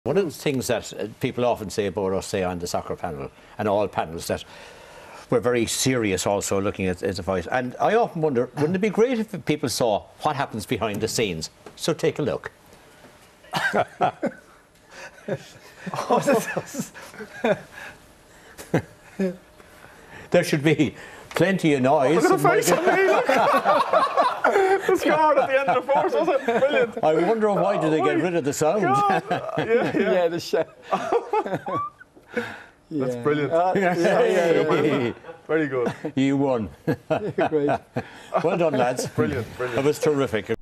One of the things that people often say about us, say on the soccer panel and all panels, that we're very serious also looking at the voice. And I often wonder, wouldn't it be great if people saw what happens behind the scenes? So take a look. There should be plenty of noise. Look at the face on me, look. The score at the end of the fourth, was it? Brilliant. I wonder why did they get rid of the sound? Yeah, the show. That's brilliant. Yeah. Very good. You won. Great. Well done, lads. Brilliant. That was terrific.